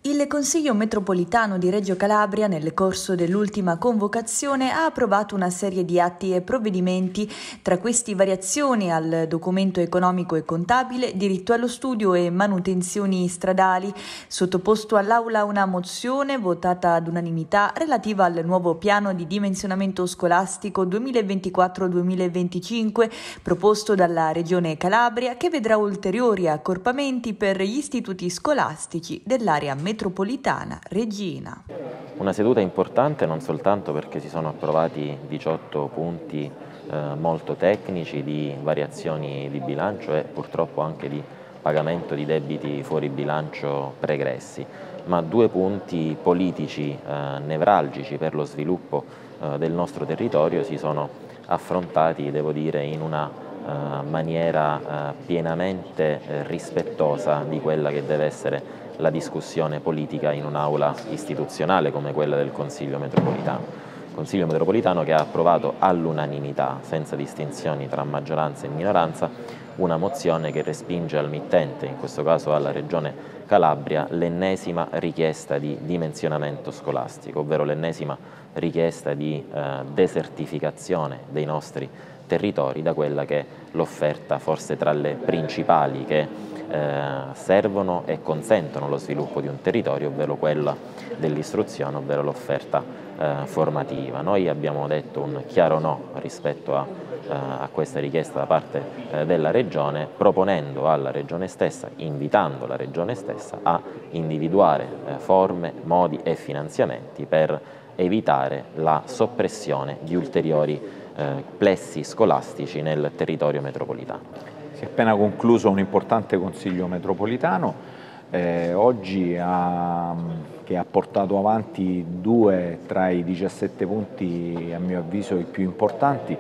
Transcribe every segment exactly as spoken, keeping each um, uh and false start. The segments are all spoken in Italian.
Il Consiglio metropolitano di Reggio Calabria, nel corso dell'ultima convocazione, ha approvato una serie di atti e provvedimenti, tra questi variazioni al documento economico e contabile, diritto allo studio e manutenzioni stradali. Sottoposto all'Aula una mozione votata ad unanimità relativa al nuovo piano di dimensionamento scolastico duemilaventiquattro duemilaventicinque proposto dalla Regione Calabria, che vedrà ulteriori accorpamenti per gli istituti scolastici dell'area metropolitana reggina. Una seduta importante non soltanto perché si sono approvati diciotto punti eh, molto tecnici di variazioni di bilancio e purtroppo anche di pagamento di debiti fuori bilancio pregressi, ma due punti politici eh, nevralgici per lo sviluppo eh, del nostro territorio si sono affrontati, devo dire, in una eh, maniera eh, pienamente eh, rispettosa di quella che deve essere la discussione politica in un'aula istituzionale come quella del Consiglio metropolitano. Consiglio metropolitano che ha approvato all'unanimità, senza distinzioni tra maggioranza e minoranza, una mozione che respinge al mittente, in questo caso alla Regione Calabria, l'ennesima richiesta di dimensionamento scolastico, ovvero l'ennesima richiesta di eh, desertificazione dei nostri territori da quella che è l'offerta forse tra le principali che Eh, servono e consentono lo sviluppo di un territorio, ovvero quella dell'istruzione, ovvero l'offerta eh, formativa. Noi abbiamo detto un chiaro no rispetto a, eh, a questa richiesta da parte eh, della Regione, proponendo alla Regione stessa, invitando la Regione stessa a individuare eh, forme, modi e finanziamenti per evitare la soppressione di ulteriori eh, plessi scolastici nel territorio metropolitano. Si è appena concluso un importante Consiglio metropolitano, eh, oggi ha, che ha portato avanti due tra i diciassette punti, a mio avviso, i più importanti,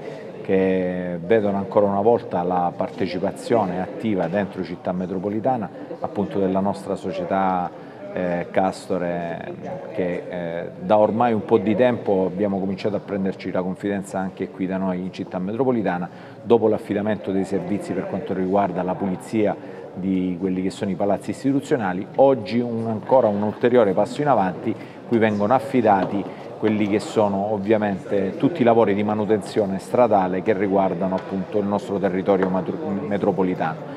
che vedono ancora una volta la partecipazione attiva dentro Città Metropolitana, appunto della nostra società eh, Castore, che eh, da ormai un po' di tempo abbiamo cominciato a prenderci la confidenza anche qui da noi in Città Metropolitana, dopo l'affidamento dei servizi per quanto riguarda la pulizia di quelli che sono i palazzi istituzionali. Oggi un, ancora un ulteriore passo in avanti, cui vengono affidati quelli che sono ovviamente tutti i lavori di manutenzione stradale che riguardano appunto il nostro territorio metropolitano.